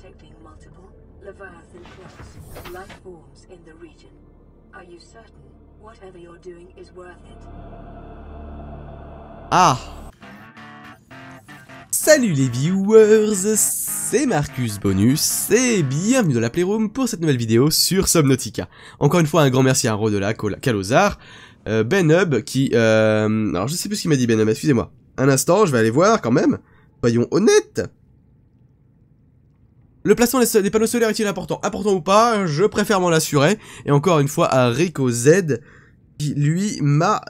Detecting multiple Leviathan cloaks, life forms in the region. Are you certain whatever you're doing is worth it? Ah! Salut les viewers, c'est Marcus Bonus et bienvenue dans la Playroom pour cette nouvelle vidéo sur Subnautica. Encore une fois, un grand merci à Rodela, Calozar, Benhub qui... alors je sais plus ce qu'il m'a dit Benhub, excusez-moi. Un instant, je vais aller voir quand même. Soyons honnêtes. Le placement des panneaux solaires est-il important? Important ou pas? Je préfère m'en assurer. Et encore une fois à Rico Z qui lui m'a...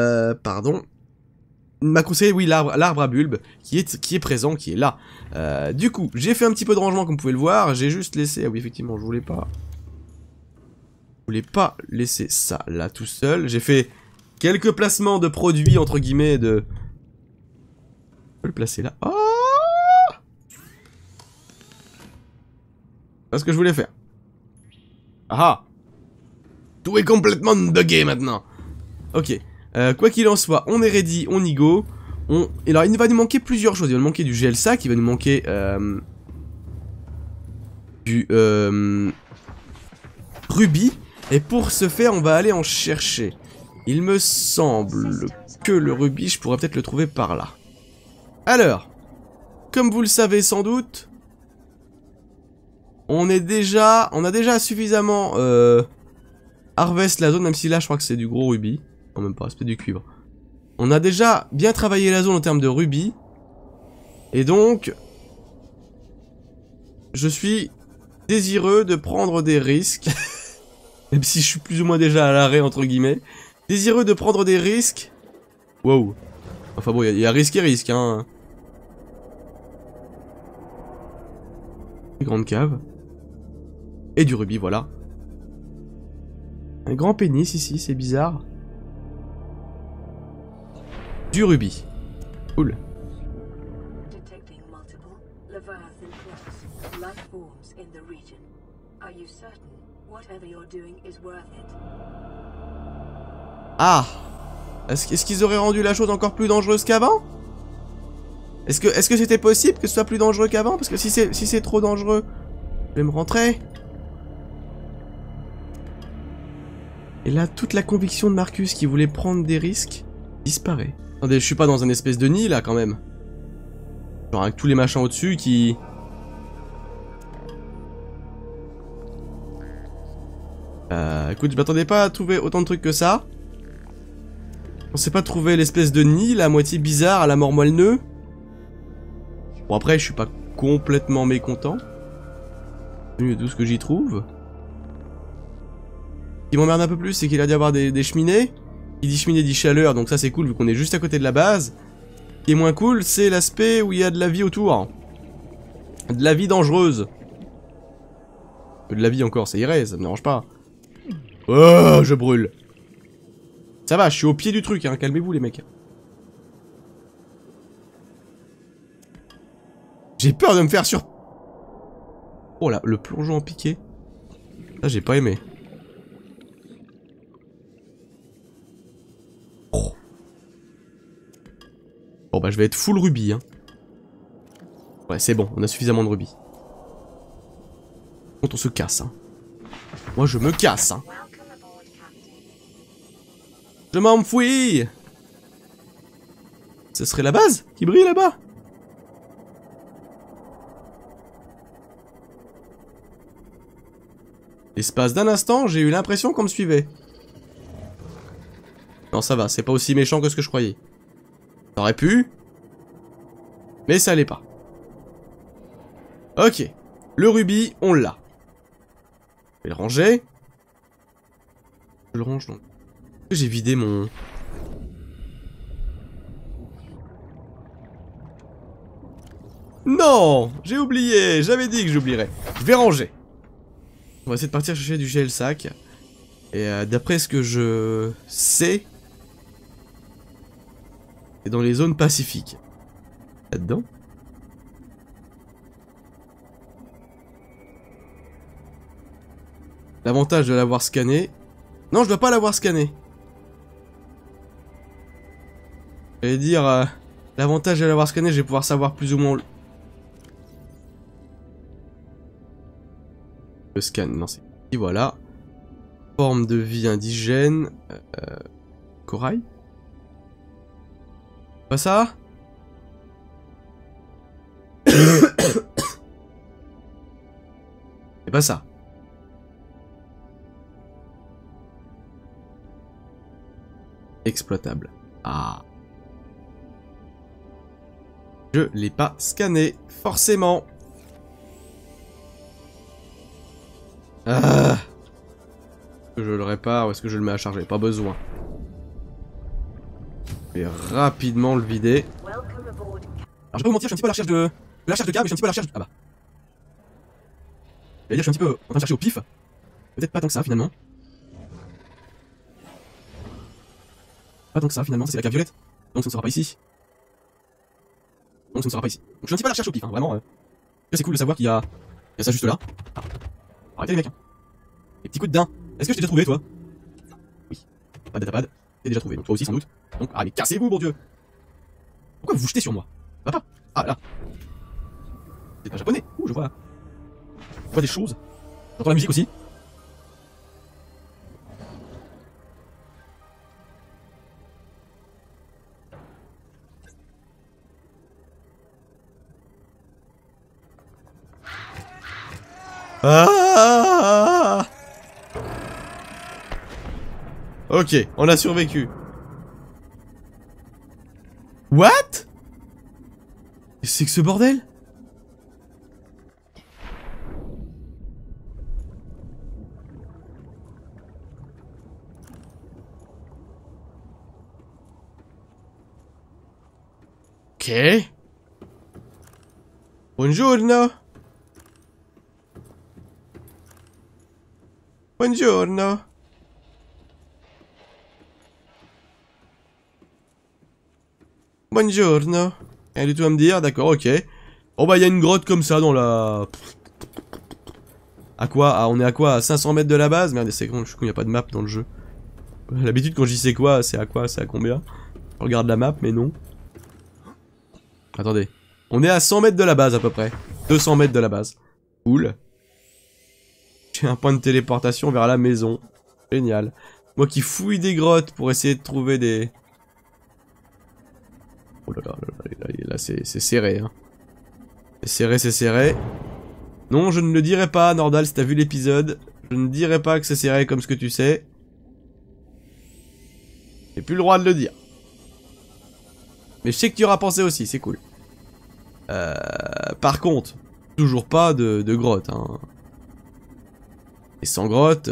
m'a conseillé, oui, l'arbre à bulbe, qui est présent, qui est là. Du coup, j'ai fait un petit peu de rangement, comme vous pouvez le voir. J'ai juste laissé... Ah oui, effectivement, je voulais pas laisser ça là tout seul. J'ai fait quelques placements de produits, entre guillemets, de... Je peux le placer là. Oh! C'est ce que je voulais faire. Ah! Tout est complètement buggé maintenant. Ok. Quoi qu'il en soit, on est ready, on y go. Et alors, il va nous manquer plusieurs choses. Il va nous manquer du gel sac, il va nous manquer du rubis. Et pour ce faire, on va aller en chercher. Il me semble que le rubis, je pourrais peut-être le trouver par là. Alors, comme vous le savez sans doute, on a déjà suffisamment harvest la zone, même si là, je crois que c'est du gros rubis. Non, même pas, c'est peut-être du cuivre. On a déjà bien travaillé la zone en termes de rubis. Et donc, je suis désireux de prendre des risques. Même si je suis plus ou moins déjà à l'arrêt, entre guillemets. Désireux de prendre des risques. Wow. Enfin bon, il y a risque et risque, hein. Une grande cave. Et du rubis, voilà. Un grand pénis ici, c'est bizarre. Du rubis. Cool. Detecting multiple Leviathan cloaks, life forms in the region. Are you certain whatever you're doing is worth it? Ah! Est-ce qu'ils auraient rendu la chose encore plus dangereuse qu'avant? Est-ce que c'était possible que ce soit plus dangereux qu'avant? Parce que si c'est trop dangereux, je vais me rentrer. Et là, toute la conviction de Marcus qui voulait prendre des risques disparaît. Attendez, je suis pas dans un espèce de nid là quand même. Genre avec tous les machins au-dessus qui... écoute, je m'attendais pas à trouver autant de trucs que ça. On sait pas trouver l'espèce de nid, la moitié bizarre à la mort moelle-nœud. Bon après, je suis pas complètement mécontent. De tout ce que j'y trouve. Ce qui m'emmerde un peu plus, c'est qu'il a dû avoir des cheminées. Qui dit cheminée dit chaleur, donc ça c'est cool vu qu'on est juste à côté de la base. Ce qui est moins cool, c'est l'aspect où il y a de la vie autour. De la vie dangereuse. De la vie encore, ça irait, ça me dérange pas. Oh, je brûle. Ça va, je suis au pied du truc, hein, calmez-vous les mecs. J'ai peur de me faire sur... Oh là, le plongeon en piqué. Ça j'ai pas aimé. Bon bah je vais être full rubis hein. Ouais c'est bon, on a suffisamment de rubis. On se casse hein. Moi je me casse hein. Je m'enfuis. Ce serait la base qui brille là-bas. L'espace d'un instant, j'ai eu l'impression qu'on me suivait. Non ça va, c'est pas aussi méchant que ce que je croyais. Ça aurait pu, mais ça l'est pas. Ok, le rubis, on l'a. Je vais le ranger. Je le range donc. J'ai vidé mon... Non, j'ai oublié, j'avais dit que j'oublierais. Je vais ranger. On va essayer de partir chercher du gel sac. Et d'après ce que je sais... Et dans les zones pacifiques. Là-dedans. L'avantage de l'avoir scanné... Non, je dois pas l'avoir scanné. J'allais dire... l'avantage de l'avoir scanné, je vais pouvoir savoir plus ou moins... scan. Non, c'est ici, voilà. Forme de vie indigène. Corail? Pas ça? C'est pas ça. Exploitable. Ah. Je l'ai pas scanné, forcément. Ah. Je le répare ou est-ce que je le mets à charger? Pas besoin. Je vais rapidement le vider. Alors je vais pas vous mentir, je suis un petit peu à la recherche de... la recherche de câble, mais je suis un petit peu à la recherche... Ah bah. Je vais dire, je suis un petit peu en train de chercher au pif. Peut-être pas tant que ça, finalement. Pas tant que ça, finalement, c'est la cave violette. Donc ça ne sera pas ici. Donc ça ne sera pas ici. Donc je suis un petit peu à la recherche au pif, hein, vraiment. C'est cool de savoir qu'il y a ça juste là. Ah. Arrêtez les mecs. Hein. Les petits coups de daim. Est-ce que je t'ai déjà trouvé, toi? Oui. Pas de datapad. T'es déjà trouvé, donc toi aussi sans doute. Donc, allez, cassez-vous, bon Dieu. Pourquoi vous vous jetez sur moi? Papa. Ah là. C'est pas japonais. Ouh, je vois des choses. J'entends la musique aussi. Ah! Ok, on a survécu. What? C'est que ce bordel? Ok. Buongiorno. Buongiorno. Buongiorno. Rien du tout à me dire, d'accord, ok. Oh bah il y a une grotte comme ça dans la... À quoi? Ah, on est à quoi? À 500 mètres de la base? Merde, c'est con, je suis con, il n'y a pas de map dans le jeu. L'habitude quand je dis c'est quoi? C'est à quoi? C'est à combien? Je regarde la map, mais non. Attendez. On est à 100 mètres de la base à peu près. 200 mètres de la base. Cool. J'ai un point de téléportation vers la maison. Génial. Moi qui fouille des grottes pour essayer de trouver des... Oh là là, là c'est serré. Hein. C'est serré, c'est serré. Non, je ne le dirai pas, Nordal, si t'as vu l'épisode. Je ne dirai pas que c'est serré comme ce que tu sais. J'ai plus le droit de le dire. Mais je sais que tu y auras pensé aussi, c'est cool. Par contre, toujours pas de grotte. Hein. Et sans grotte...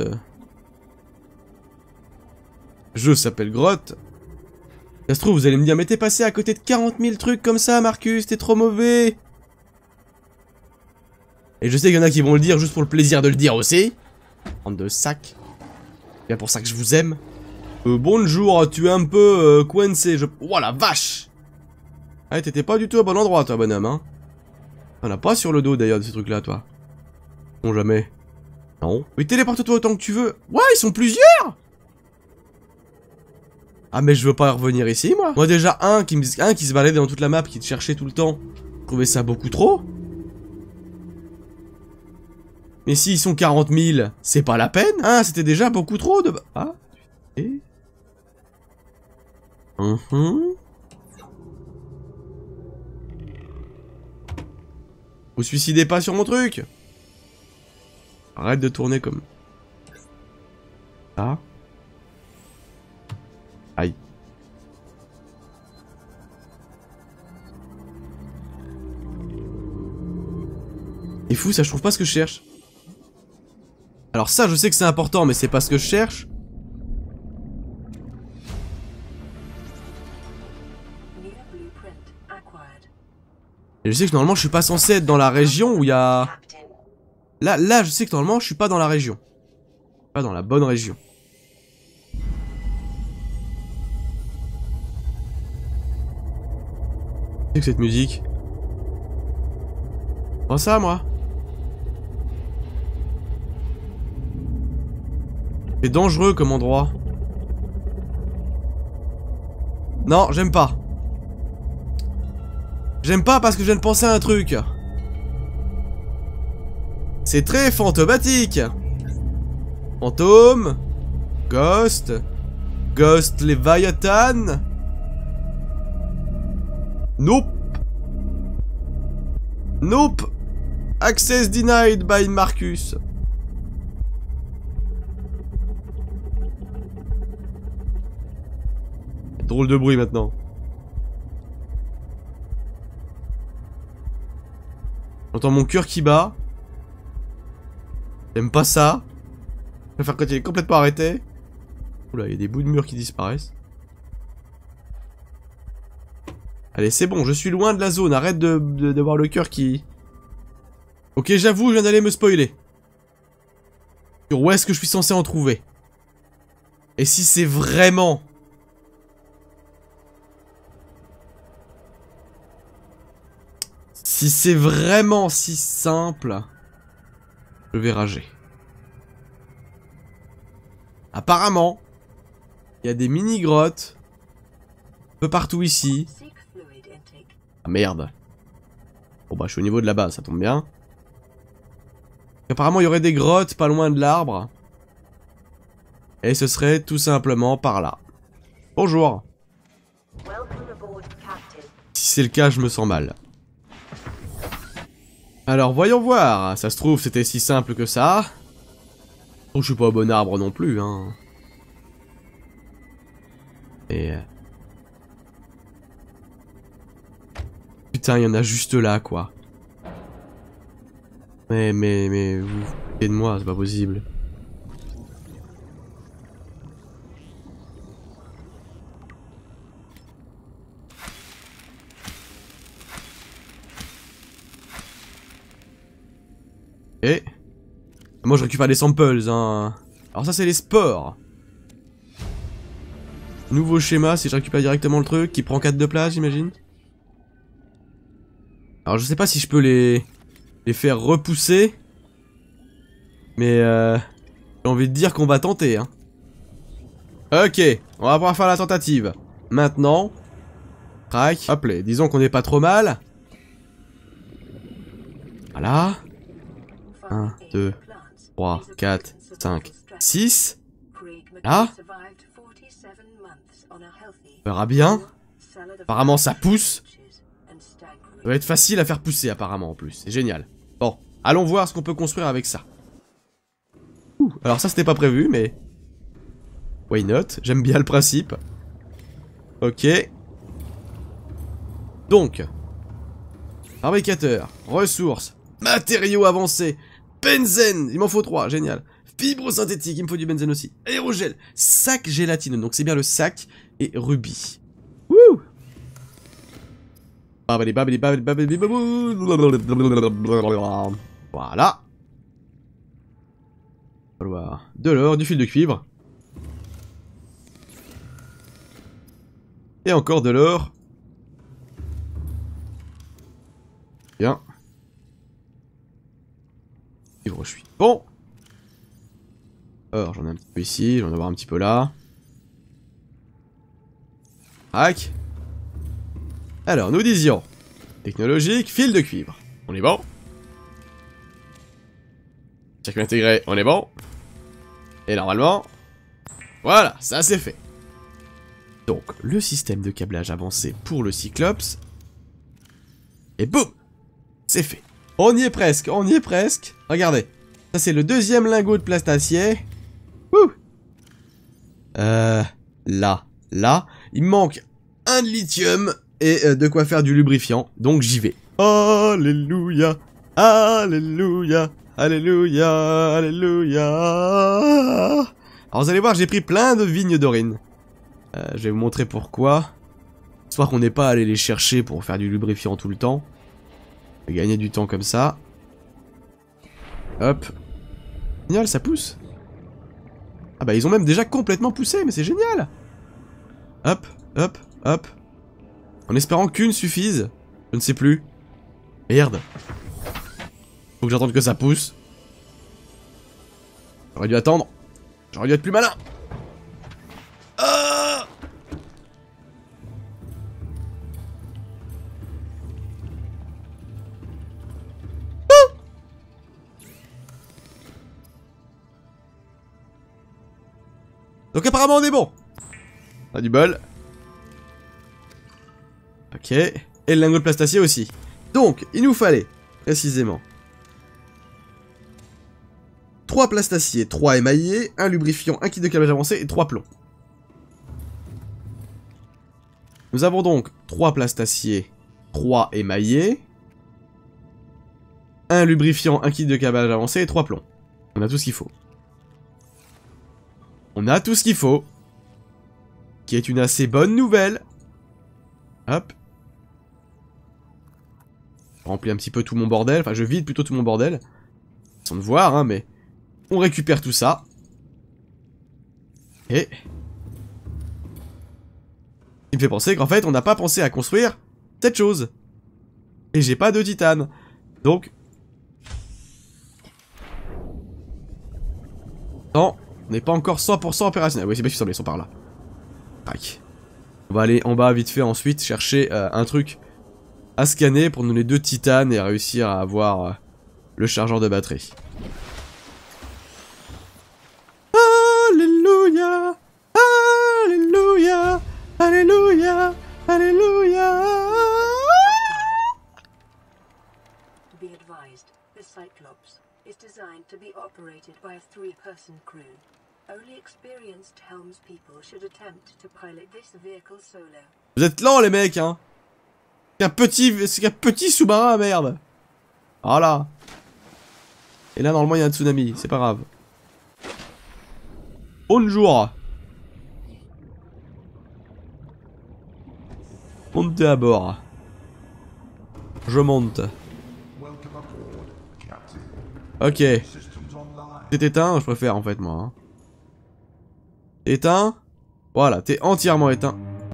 Jeu s'appelle grotte. Ça se trouve, vous allez me dire, mais t'es passé à côté de 40 000 trucs comme ça, Marcus, t'es trop mauvais. Et je sais qu'il y en a qui vont le dire juste pour le plaisir de le dire aussi. Bande de sacs. C'est bien pour ça que je vous aime. Bonjour, tu es un peu coincé, Oh la vache! Ah, t'étais pas du tout au bon endroit, toi, bonhomme, hein. T'en as pas sur le dos, d'ailleurs, de ces trucs-là, toi. Non, jamais. Non. Mais téléporte-toi autant que tu veux. Ouais, ils sont plusieurs! Ah, mais je veux pas revenir ici, moi. Moi, déjà, un qui se baladait dans toute la map, qui te cherchait tout le temps. Je trouvais ça beaucoup trop. Mais s'ils sont 40 000, c'est pas la peine. Hein, c'était déjà beaucoup trop de... Ah, tu sais... Vous suicidez pas sur mon truc. Arrête de tourner comme... Ça. Aïe. C'est fou, ça je trouve pas ce que je cherche. Alors ça je sais que c'est important, mais c'est pas ce que je cherche. Et je sais que normalement je suis pas censé être dans la région où il y a... Là je sais que normalement je suis pas dans la région. Pas dans la bonne région. Qu'est-ce que cette musique? Pas ça moi. C'est dangereux comme endroit. Non, j'aime pas. J'aime pas parce que je viens de penser à un truc. C'est très fantomatique. Fantôme. Ghost. Ghost Leviathan. Nope. Nope. Access denied by Marcus. Drôle de bruit maintenant. J'entends mon cœur qui bat. J'aime pas ça. Je préfère quand il est complètement arrêté. Oula, il y a des bouts de mur qui disparaissent. Allez, c'est bon, je suis loin de la zone. Arrête de voir le cœur qui... Ok, j'avoue, je viens d'aller me spoiler. Sur où est-ce que je suis censé en trouver? Et si c'est vraiment... Si c'est vraiment si simple, je vais rager. Apparemment, il y a des mini-grottes un peu partout ici. Ah merde. Bon bah je suis au niveau de la base, ça tombe bien. Apparemment il y aurait des grottes pas loin de l'arbre. Et ce serait tout simplement par là. Bonjour. Si c'est le cas, je me sens mal. Alors voyons voir, ça se trouve c'était si simple que ça. Oh, je suis pas au bon arbre non plus, hein. Et... Putain, il y en a juste là, quoi. Mais vous foutez de moi, c'est pas possible. Et... Moi je récupère des samples, hein. Alors ça c'est les spores. Nouveau schéma, si je récupère directement le truc, qui prend 4 de place, j'imagine. Alors je sais pas si je peux les faire repousser. Mais j'ai envie de dire qu'on va tenter, hein. Ok, on va pouvoir faire la tentative. Maintenant, crac, hop là, disons qu'on est pas trop mal. Voilà. 1, 2, 3, 4, 5, 6. Là. On verra bien. Apparemment ça pousse. Ça va être facile à faire pousser apparemment en plus. C'est génial. Bon, allons voir ce qu'on peut construire avec ça. Alors ça c'était pas prévu mais... Why not? J'aime bien le principe. Ok. Donc. Fabricateur. Ressources. Matériaux avancés. Benzène. Il m'en faut 3. Génial. Fibres synthétiques. Il me faut du benzène aussi. Aérogel. Sac gélatineux. Donc c'est bien le sac. Et rubis. Wouh. Voilà. De l'or, du fil de cuivre. Et encore de l'or. Bien. Cuivre, je suis bon. Or, j'en ai un petit peu ici, j'en ai un petit peu là. Hack. Alors, nous disions. Technologique, fil de cuivre. On est bon. Circuit intégré, on est bon. Et normalement... Voilà, ça c'est fait. Donc, le système de câblage avancé pour le Cyclops. Et boum! C'est fait. On y est presque, on y est presque. Regardez. Ça c'est le deuxième lingot de plastacier. Wouh! Là. Il me manque un de lithium et de quoi faire du lubrifiant. Donc j'y vais. Alléluia. Alléluia. Alléluia. Alléluia. Alors vous allez voir, j'ai pris plein de vignes d'orine. Je vais vous montrer pourquoi. Histoire qu'on n'ait pas à aller les chercher pour faire du lubrifiant tout le temps. Je vais gagner du temps comme ça. Hop. Génial, ça pousse. Ah bah ils ont même déjà complètement poussé, mais c'est génial. Hop, hop, hop. En espérant qu'une suffise. Je ne sais plus. Merde. Faut que j'attende que ça pousse. J'aurais dû attendre. J'aurais dû être plus malin. Ah! Donc apparemment on est bon. On a du bol. Ok. Et le lingot de plastacier aussi. Donc, il nous fallait, précisément, 3 plastaciers, 3 émaillés, 1 lubrifiant, 1 kit de câblage avancé et 3 plombs. Nous avons donc 3 plastaciers, 3 émaillés, 1 lubrifiant, 1 kit de câblage avancé et 3 plombs. On a tout ce qu'il faut. On a tout ce qu'il faut. Qui est une assez bonne nouvelle. Hop. Je remplis un petit peu tout mon bordel. Enfin, je vide plutôt tout mon bordel. Sans le voir, hein, mais... On récupère tout ça. Et... Il me fait penser qu'en fait, on n'a pas pensé à construire cette chose. Et j'ai pas de titane. Donc... Non, on n'est pas encore 100% opérationnel. Oui, c'est bien sûr, ils sont par là. Tac. On va aller en bas vite fait ensuite chercher un truc à scanner pour nous donner 2 titanes et réussir à avoir le chargeur de batterie. Alléluia, Alléluia, Alléluia, Alléluia. Be advised, the Cyclops is designed to be operated by a 3-person crew. Only experienced helms people should attempt to pilot this vehicle solo. Vous êtes lents les mecs, hein. C'est qu'un petit sous-marin, merde. Voilà. Et là, normalement, il y a un tsunami. C'est pas grave. Bonjour. Montez à bord. Je monte. Ok. C'est éteint, je préfère en fait, moi. Hein. Éteint. Voilà, t'es entièrement éteint.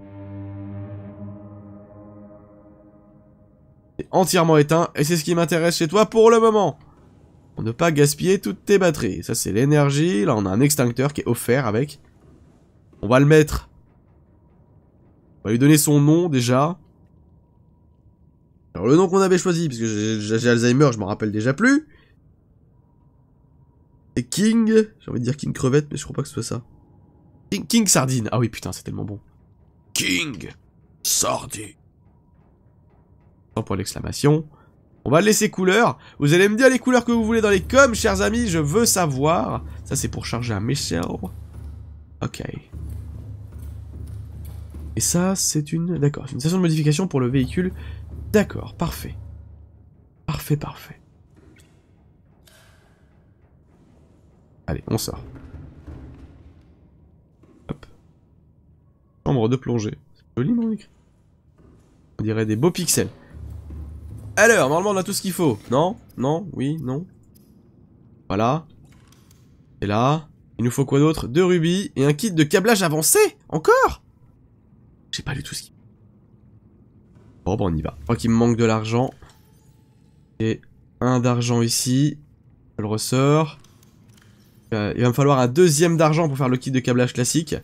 T'es entièrement éteint, et c'est ce qui m'intéresse chez toi pour le moment. Pour ne pas gaspiller toutes tes batteries. Ça, c'est l'énergie. Là, on a un extincteur qui est offert avec. On va le mettre. On va lui donner son nom, déjà. Alors, le nom qu'on avait choisi, parce que j'ai Alzheimer, je m'en rappelle déjà plus. C'est King. J'ai envie de dire King Crevette, mais je crois pas que ce soit ça. King Sardine. Ah oui, putain, c'est tellement bon. King Sardine. Pour l'exclamation. On va le laisser couleur. Vous allez me dire les couleurs que vous voulez dans les coms, chers amis. Je veux savoir. Ça, c'est pour charger un Michel. Ok. Et ça, c'est une... D'accord, c'est une station de modification pour le véhicule. D'accord, parfait. Parfait, parfait. Allez, on sort. Hop. Chambre de plongée. C'est joliment écrit. On dirait des beaux pixels. Alors, normalement, on a tout ce qu'il faut. Non? Non? Oui? Non? Voilà. Et là, il nous faut quoi d'autre? 2 rubis et un kit de câblage avancé? Encore? J'ai pas lu tout ce qu'il faut. Bon, bah on y va. Je crois qu'il me manque de l'argent. Et 1 d'argent ici. Je le ressors. Il va me falloir un 2e d'argent pour faire le kit de câblage classique.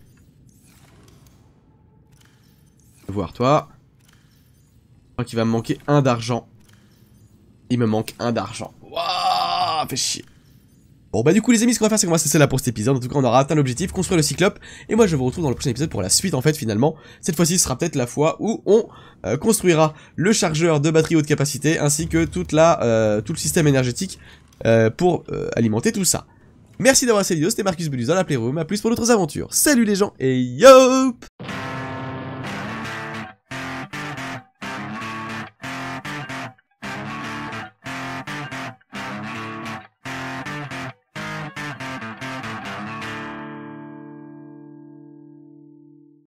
Voir toi. Je crois qu'il va me manquer 1 d'argent. Il me manque 1 d'argent. Waouh, fait chier. Bon bah du coup les amis, ce qu'on va faire c'est qu'on va se laisser là pour cet épisode. En tout cas on aura atteint l'objectif, construire le Cyclope. Et moi je vous retrouve dans le prochain épisode pour la suite en fait finalement. Cette fois-ci ce sera peut-être la fois où on construira le chargeur de batterie haute capacité ainsi que tout le système énergétique pour alimenter tout ça. Merci d'avoir regardé cette vidéo, c'était Marcus Belus dans la Playroom, à plus pour d'autres aventures. Salut les gens et yop!